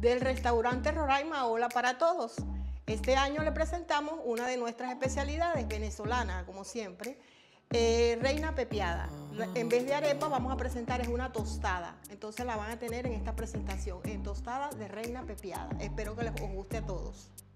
del restaurante Roraima. Hola para todos. Este año le presentamos una de nuestras especialidades venezolana, como siempre, reina pepiada. En vez de arepa vamos a presentar es una tostada, entonces la van a tener en esta presentación, en tostada de reina pepiada. Espero que les guste a todos.